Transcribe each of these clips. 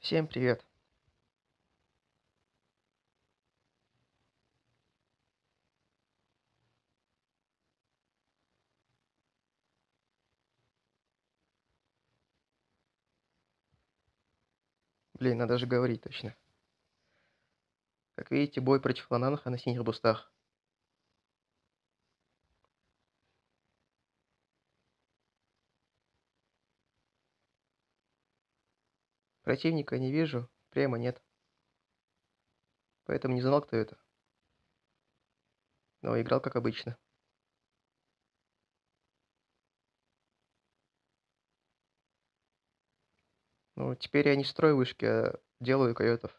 Всем привет. Блин, надо же говорить точно. Как видите, бой против лананаха на синих бустах. Противника не вижу, прямо нет. Поэтому не знал, кто это. Но играл как обычно. Ну, теперь я не строю вышки, а делаю койотов.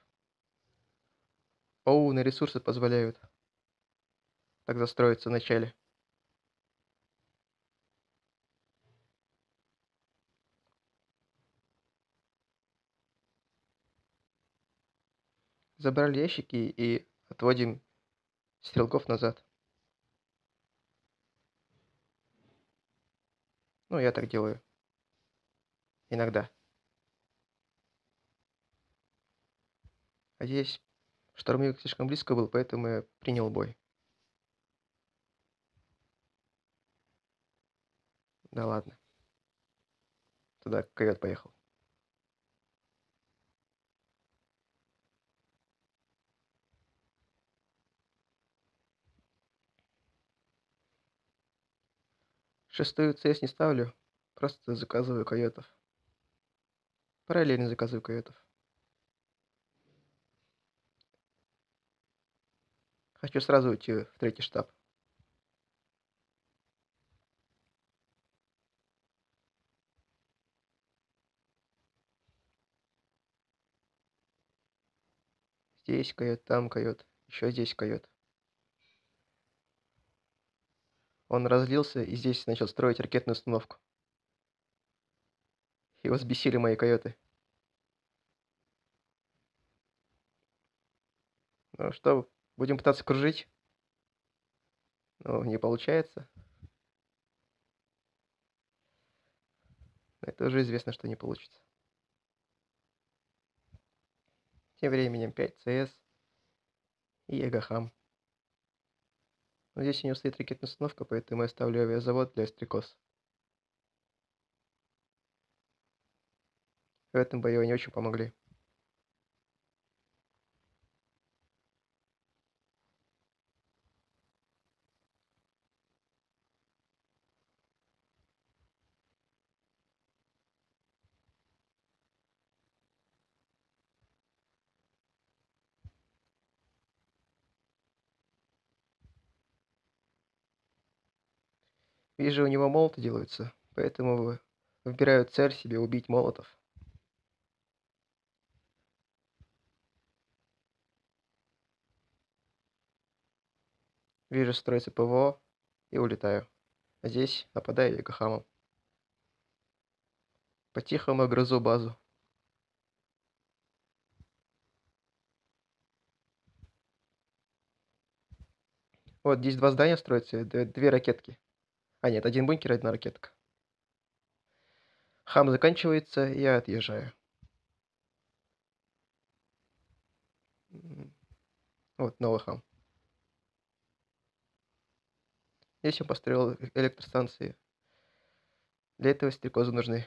Оу, на ресурсы позволяют. Так застроиться вначале. Забрали ящики и отводим стрелков назад. Ну, я так делаю. Иногда. А здесь штурмовик слишком близко был, поэтому я принял бой. Да ладно. Туда койот поехал. Шестую CS не ставлю, просто заказываю койотов. Параллельно заказываю койотов. Хочу сразу уйти в третий штаб. Здесь койот, там койот, еще здесь койот. Он разлился и здесь начал строить ракетную установку. Его взбесили мои койоты. Ну что, будем пытаться кружить? Ну, не получается. Это уже известно, что не получится. Тем временем 5 CS и Ягохам. Но здесь у него стоит ракетная установка, поэтому я ставлю авиазавод для стрекоз. В этом бою они очень помогли. Вижу, у него молоты делаются, поэтому выбираю цель себе убить молотов. Вижу, строится ПВО и улетаю. А здесь нападаю Ягохамом. По-тихому грызу базу. Вот здесь два здания строятся, две ракетки. А нет, один бункер, одна ракетка. Хам заканчивается, я отъезжаю. Вот новый хам. Здесь я построил электростанции. Для этого стрекозы нужны.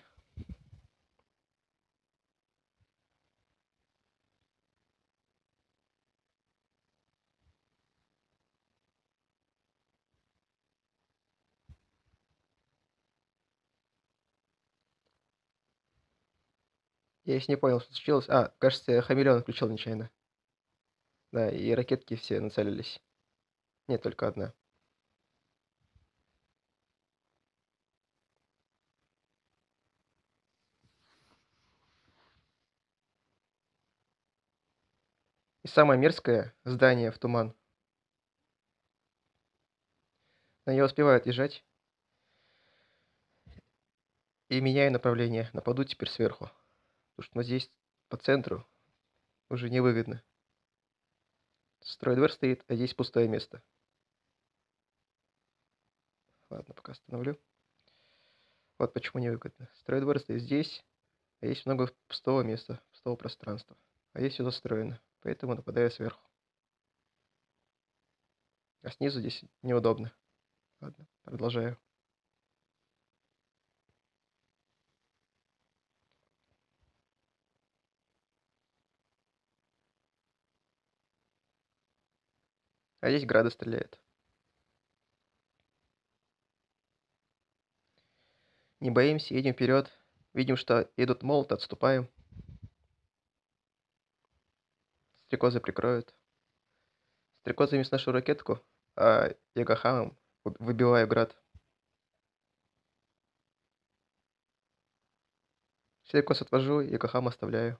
Я еще не понял, что случилось. А, кажется, я хамелеон включил нечаянно. Да, и ракетки все нацелились. Нет, только одна. И самое мерзкое здание в туман. Но я успеваю отъезжать. И меняю направление. Нападу теперь сверху. Потому что вот здесь по центру уже невыгодно. Стройдвер стоит, а здесь пустое место. Ладно, пока остановлю. Вот почему невыгодно. Стройдвер стоит здесь, а есть много пустого места. пустого пространства. А здесь все застроено, поэтому нападаю сверху. А снизу здесь неудобно. Ладно, продолжаю. А здесь грады стреляют. Не боимся, едем вперед. Видим, что идут молоты, отступаем. Стрекозы прикроют. Стрекозы имеют нашу ракетку, а ягохамом выбиваю град. Стрекоз отвожу, ягохам оставляю.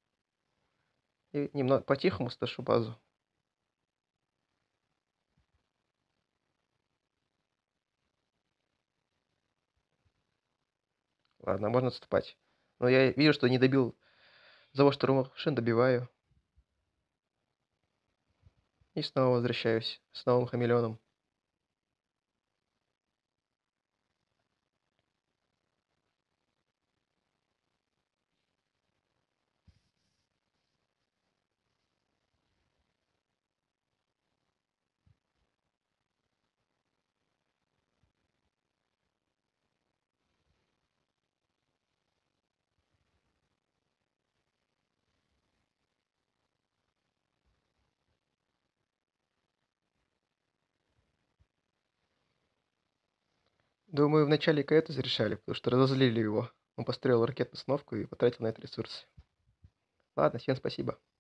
И немного по-тихому сташу базу. Ладно, можно отступать. Но я вижу, что не добил завод штурмовых машин, добиваю. И снова возвращаюсь с новым хамелеоном. Думаю, вначале это зарешали, потому что разозлили его. Он построил ракетную установку и потратил на это ресурсы. Ладно, всем спасибо.